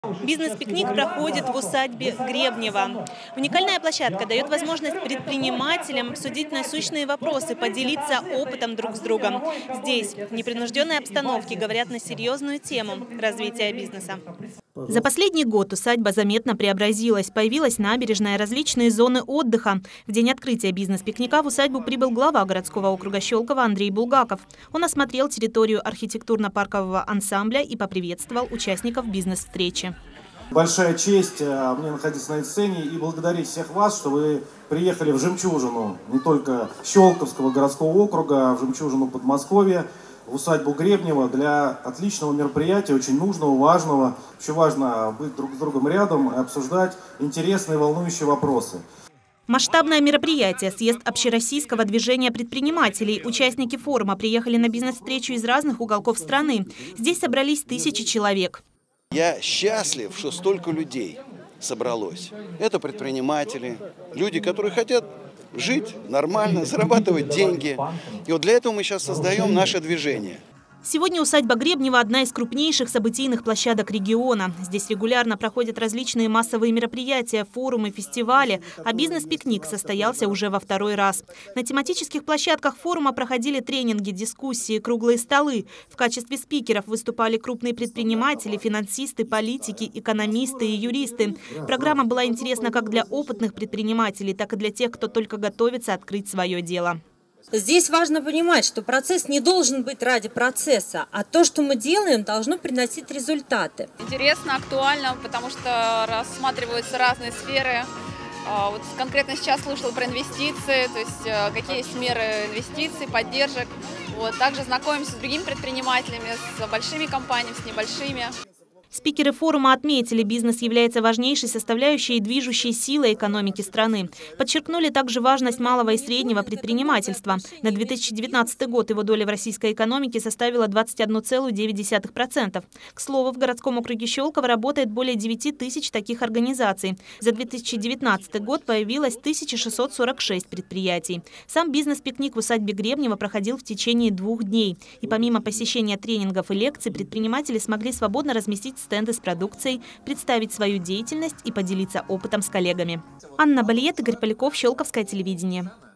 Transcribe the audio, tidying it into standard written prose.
Бизнес-пикник проходит в усадьбе Гребнева. Уникальная площадка дает возможность предпринимателям обсудить насущные вопросы, поделиться опытом друг с другом. Здесь, в непринужденной обстановке, говорят на серьезную тему развития бизнеса. За последний год усадьба заметно преобразилась. Появилась набережная, различные зоны отдыха. В день открытия бизнес-пикника в усадьбу прибыл глава городского округа Щелково Андрей Булгаков. Он осмотрел территорию архитектурно-паркового ансамбля и поприветствовал участников бизнес-встречи. Большая честь мне находиться на этой сцене и благодарить всех вас, что вы приехали в жемчужину не только Щелковского городского округа, а в жемчужину Подмосковья, в усадьбу Гребнева для отличного мероприятия, очень нужного, важного. Очень важно быть друг с другом рядом и обсуждать интересные, волнующие вопросы. Масштабное мероприятие – съезд общероссийского движения предпринимателей. Участники форума приехали на бизнес-встречу из разных уголков страны. Здесь собрались тысячи человек. Я счастлив, что столько людей собралось. Это предприниматели, люди, которые хотят жить нормально, зарабатывать деньги. И вот для этого мы сейчас создаем наше движение. Сегодня усадьба Гребнева – одна из крупнейших событийных площадок региона. Здесь регулярно проходят различные массовые мероприятия, форумы, фестивали, а бизнес-пикник состоялся уже во второй раз. На тематических площадках форума проходили тренинги, дискуссии, круглые столы. В качестве спикеров выступали крупные предприниматели, финансисты, политики, экономисты и юристы. Программа была интересна как для опытных предпринимателей, так и для тех, кто только готовится открыть свое дело. Здесь важно понимать, что процесс не должен быть ради процесса, а то, что мы делаем, должно приносить результаты. Интересно, актуально, потому что рассматриваются разные сферы. Вот конкретно сейчас слушала про инвестиции, то есть какие есть меры инвестиций, поддержек. Вот, также знакомимся с другими предпринимателями, с большими компаниями, с небольшими. Спикеры форума отметили, бизнес является важнейшей составляющей и движущей силой экономики страны. Подчеркнули также важность малого и среднего предпринимательства. На 2019 год его доля в российской экономике составила 21,9%. К слову, в городском округе Щелково работает более 9 тысяч таких организаций. За 2019 год появилось 1646 предприятий. Сам бизнес-пикник в усадьбе Гребнева проходил в течение 2 дней. И помимо посещения тренингов и лекций, предприниматели смогли свободно разместить стенды с продукцией, представить свою деятельность и поделиться опытом с коллегами. Анна Балиет, Игорь Поляков, Щелковское телевидение.